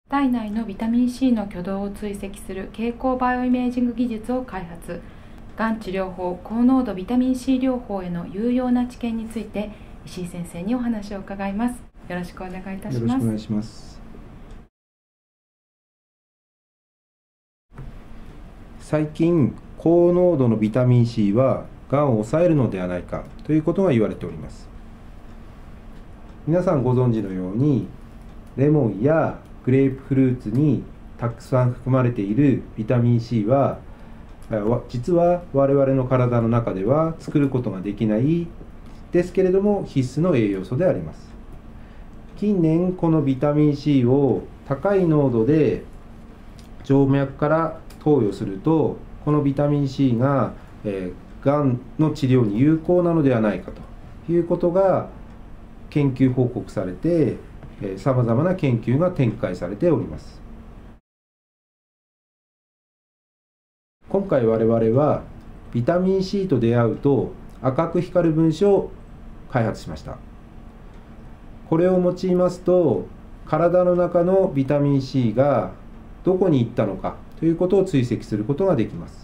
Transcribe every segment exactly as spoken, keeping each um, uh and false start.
体内のビタミン C の挙動を追跡する経口バイオイメージング技術を開発。がん治療法、高濃度ビタミン C 療法への有用な知見について石井先生にお話を伺います。よろしくお願いいたします。 よろしくお願いします。最近、高濃度のビタミン C はがんを抑えるのではないかということが言われております。皆さんご存知のように、レモンやグレープフルーツにたくさん含まれているビタミン C は、実は我々の体の中では作ることができないですけれども必須の栄養素であります。近年このビタミン C を高い濃度で静脈から投与すると、このビタミン C が、えー、がんの治療に有効なのではないかということが研究報告されて、さまざまな研究が展開されております。今回我々はビタミン C と出会うと赤く光る分子を開発しました。これを用いますと、体の中のビタミン C がどこに行ったのかということを追跡することができます。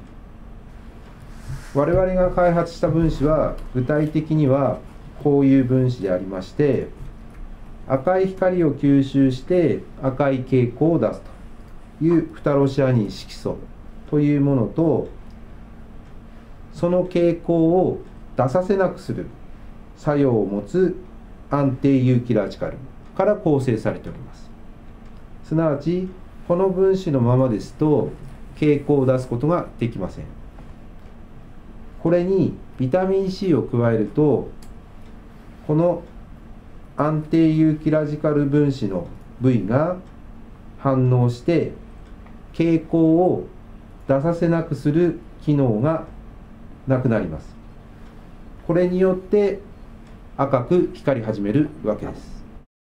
我々が開発した分子は具体的にはこういう分子でありまして、赤い光を吸収して赤い蛍光を出すというフタロシアニン色素というものと、その蛍光を出させなくする作用を持つ安定有機ラジカルから構成されております。すなわちこの分子のままですと蛍光を出すことができません。これにビタミン C を加えると、この安定有機ラジカル分子の部位が反応して蛍光を出させなくする機能がなくなります。これによって赤く光り始めるわけです。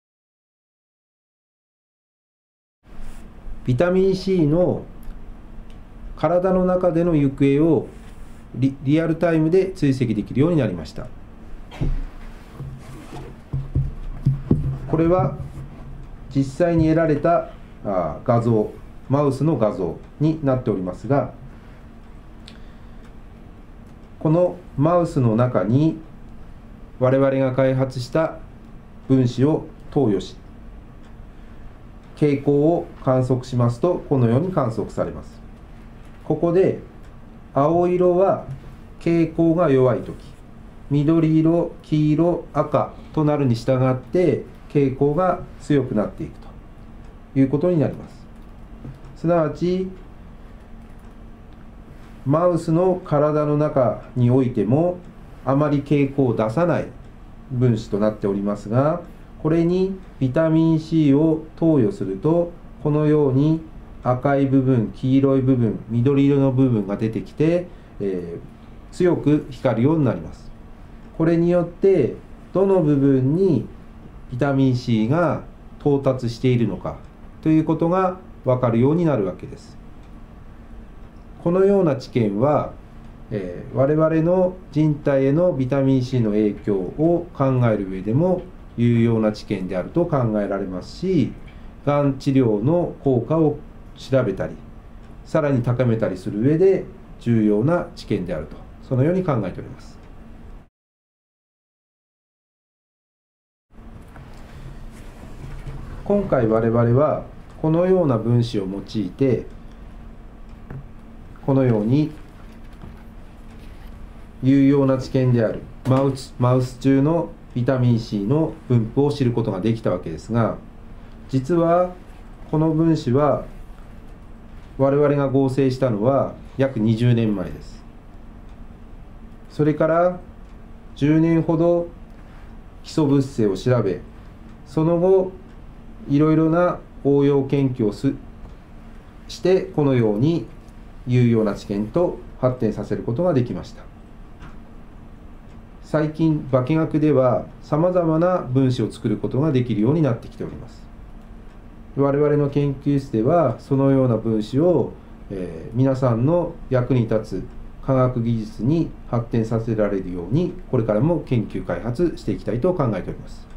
ビタミン C の体の中での行方を リ, リアルタイムで追跡できるようになりました。これは実際に得られた画像、マウスの画像になっておりますが、このマウスの中に我々が開発した分子を投与し、蛍光を観測しますとこのように観測されます。ここで青色は蛍光が弱いとき、緑色、黄色、赤となるに従って蛍光が強くなっていくということになります。すなわちマウスの体の中においてもあまり蛍光を出さない分子となっておりますが、これにビタミン C を投与するとこのように赤い部分、黄色い部分、緑色の部分が出てきて、えー、強く光るようになります。これによってどの部分にビタミン C が到達しているのかということが分かるようになるわけです。このような知見は、えー、我々の人体へのビタミン C の影響を考える上でも有用な知見であると考えられますし、がん治療の効果を調べたり、さらに高めたりする上で重要な知見であると、そのように考えております。今回我々はこのような分子を用いて、このように有用な知見であるマウス、マウス中のビタミン C の分布を知ることができたわけですが、実はこの分子は我々が合成したのは約にじゅうねんまえです。それからじゅうねんほど基礎物性を調べ、その後いろいろな応用研究をすしてこのように有用な知見と発展させることができました。最近化学ではさまざまな分子を作ることができるようになってきております。我々の研究室ではそのような分子を、えー、皆さんの役に立つ科学技術に発展させられるようにこれからも研究開発していきたいと考えております。